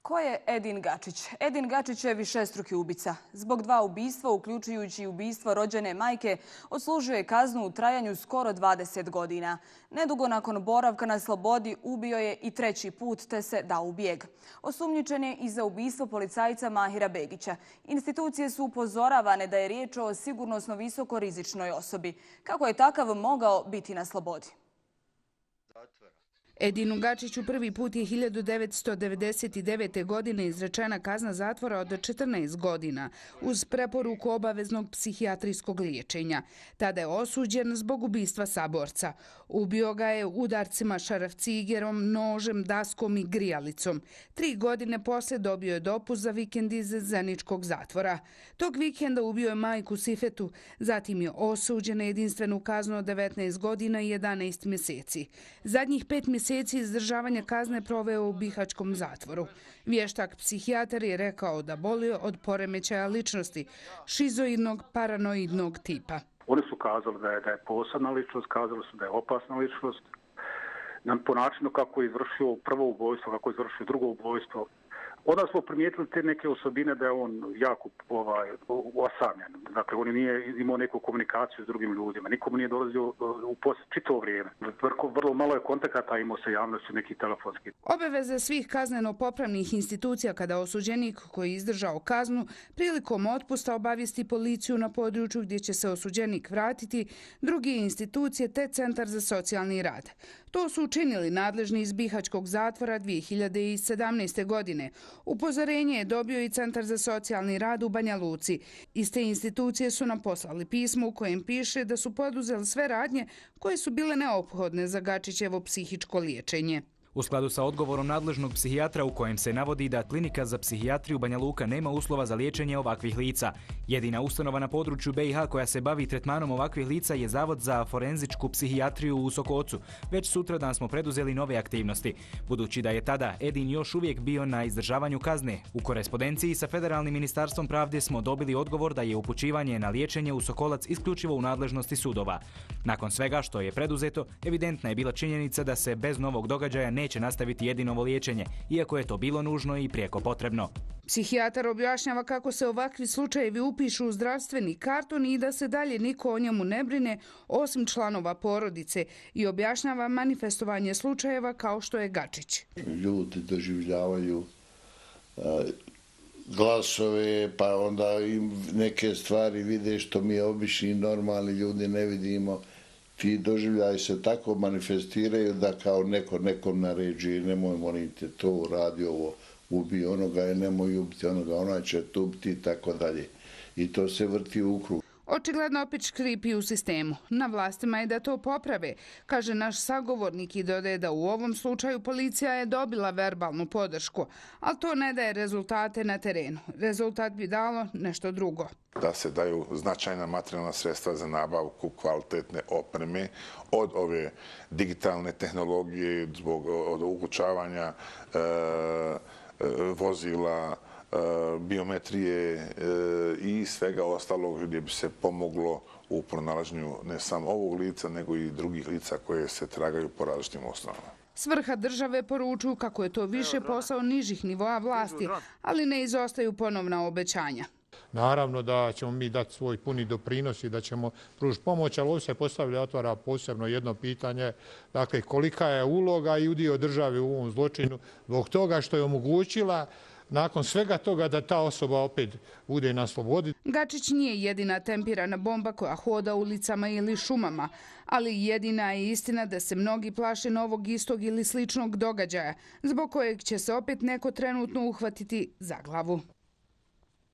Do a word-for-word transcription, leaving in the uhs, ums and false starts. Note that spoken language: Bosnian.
Ko je Edin Gačić? Edin Gačić je višestruki ubica. Zbog dva ubistva, uključujući ubistvo rođene majke, odslužuje kaznu u trajanju skoro dvadeset godina. Nedugo nakon boravka na slobodi ubio je i treći put te se dao u bijeg. Osumnjičen je i za ubistvo policajca Mahira Begića. Institucije su upozoravane da je riječ o sigurnosno visoko rizičnoj osobi. Kako je takav mogao biti na slobodi? Edinu Gačiću prvi put je hiljadu devetsto devedeset devete. godine izrečena kazna zatvora od četrnaest godina uz preporuku obaveznog psihijatrijskog liječenja. Tada je osuđen zbog ubistva saborca. Ubio ga je udarcima šarafcigerom, nožem, daskom i grijalicom. Tri godine poslije dobio je dopust za vikend iz zeničkog zatvora. Tog vikenda ubio je majku Sifetu, zatim je osuđen na jedinstvenu kaznu od devetnaest godina i jedanaest mjeseci. Zadnjih pet mjeseci izdržavanja kazne proveo u bihaćkom zatvoru. Vještak psihijatar je rekao da boluje od poremećaja ličnosti, šizoidnog paranoidnog tipa. Oni su kazali da je, da je posebna ličnost, kazali su da je opasna ličnost. Po načinu kako je izvršio prvo ubojstvo, kako je izvršio drugo ubojstvo. Onda smo primijetili te neke osobine da je on jako ovaj, osamljen. Dakle, on nije imao neku komunikaciju s drugim ljudima. Nikomu nije dolazio u posjet čitavo vrijeme. Vrlo malo je kontakata imao sa javnošću, neki telefonski. Obaveze svih kazneno-popravnih institucija kada osuđenik koji je izdržao kaznu prilikom otpusta obavijesti policiju na području gdje će se osuđenik vratiti, druge institucije te Centar za socijalni rad. To su učinili nadležni iz bihaćkog zatvora dvije hiljade sedamnaeste. godine. Upozorenje je dobio i Centar za socijalni rad u Banja Luci. Iz te institucije su nam poslali pismo u kojem piše da su poduzeli sve radnje koje su bile neophodne za Gačićevo psihičko liječenje. U skladu sa odgovorom nadležnog psihijatra u kojem se navodi da Klinika za psihijatriju Banja Luka nema uslova za liječenje ovakvih lica. Jedina ustanova na području B i H koja se bavi tretmanom ovakvih lica je Zavod za forenzičku psihijatriju u Sokocu. Već sutradan smo preduzeli nove aktivnosti. Budući da je tada Edin još uvijek bio na izdržavanju kazne, u korespondenciji sa Federalnim ministarstvom pravde smo dobili odgovor da je upućivanje na liječenje u Sokolac isključivo u nadležnosti sudova. Nakon svega što je preduzeto, evidentna je bila činjenica da se bez novog događaja ne neće nastaviti Edinovo liječenje, iako je to bilo nužno i prijeko potrebno. Psihijatar objašnjava kako se ovakvi slučajevi upišu u zdravstveni karton i da se dalje niko o njemu ne brine osim članova porodice i objašnjava manifestovanje slučajeva kao što je Gačić. Ljudi doživljavaju uh, glasove, pa onda im neke stvari vide što mi obični normalni ljudi ne vidimo. Ti doživljaji se tako manifestiraju da kao neko nekom naređuje, nemoj molite to, radi ovo, ubi onoga, nemoj ubiti onoga, ona će to ubiti i tako dalje. I to se vrti u krug. Očigledno opet škripi u sistemu. Na vlastima je da to poprave, kaže naš sagovornik i dodaje da u ovom slučaju policija je dobila verbalnu podršku, ali to ne daje rezultate na terenu. Rezultat bi dalo nešto drugo. Da se daju značajna materijalna sredstva za nabavku kvalitetne opreme od ove digitalne tehnologije, zbog od uključavanja e, vozila, biometrije i svega ostalog gdje bi se pomoglo u pronalaženju ne samo ovog lica, nego i drugih lica koje se tragaju po različitim osnovama. S vrha države poručuju kako je to više posao nižih nivoa vlasti, ali ne izostaju ponovna obećanja. Naravno da ćemo mi dati svoj puni doprinos i da ćemo pružiti pomoć, ali ovdje se postavlja, otvara posebno jedno pitanje, dakle kolika je uloga i udio države u ovom zločinu zbog toga što je omogućila nakon svega toga da ta osoba opet bude na slobodi. Gačić nije jedina tempirana bomba koja hoda ulicama ili šumama, ali jedina je istina da se mnogi plaše novog istog ili sličnog događaja, zbog kojeg će se opet neko trenutno uhvatiti za glavu.